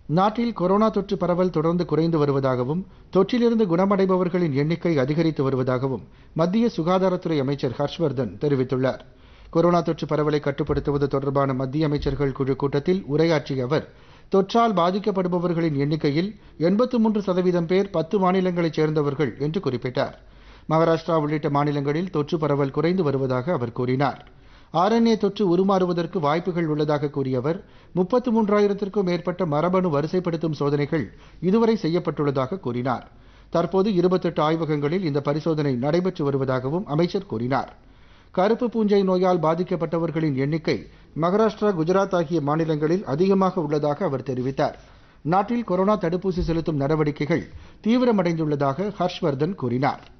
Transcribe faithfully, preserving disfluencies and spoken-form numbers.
நாட்டில் கொரோனா தொற்று பரவல் தொடர்ந்து குறைந்து வருவதாகவும் தொற்றிலிருந்து குணமடைபவர்களின் எண்ணிக்கை அதிகரித்து வருவதாகவும் மத்திய சுகாதாரத்துறை அமைச்சர் ஹர்ஷ்வர்தன் தெரிவித்துள்ளார். கொரோனா தொற்று பரவலை கட்டுப்படுத்துவது தொடர்பான மத்திய அமைச்சர்கள் குழு கூட்டத்தில் உரையாற்றிய அவர், தொற்றால் பாதிக்கப்படுபவர்களின் எண்ணிக்கையில் எண்பத்து மூன்று சதவீதம் பேர் பத்து மாநிலங்களைச் சேர்ந்தவர்கள் என்று குறிப்பிட்டார். மகாராஷ்டிரா உள்ளிட்ட மாநிலங்களில் தொற்று பரவல் குறைந்து வருவதாக அவர் கூறினார். ஆர்என்ஏ தொற்று உருமாறுவதற்கு வாய்ப்புகள் உள்ளதாக கூறிய அவர், முப்பத்து மூன்றாயிரத்திற்கும் மேற்பட்ட மரபணு வரிசைப்படுத்தும் சோதனைகள் இதுவரை செய்யப்பட்டுள்ளதாக கூறினார். தற்போது இருபத்தெட்டு ஆய்வகங்களில் இந்த பரிசோதனை நடைபெற்று வருவதாகவும் அமைச்சர் கூறினார். கருப்பு பூஞ்சை நோயால் பாதிக்கப்பட்டவர்களின் எண்ணிக்கை மகாராஷ்டிரா, குஜராத் ஆகிய மாநிலங்களில் அதிகமாக உள்ளதாக அவர் தெரிவித்தார். நாட்டில் கொரோனா தடுப்பூசி செலுத்தும் நடவடிக்கைகள் தீவிரமடைந்துள்ளதாக ஹர்ஷ்வர்தன் கூறினார்.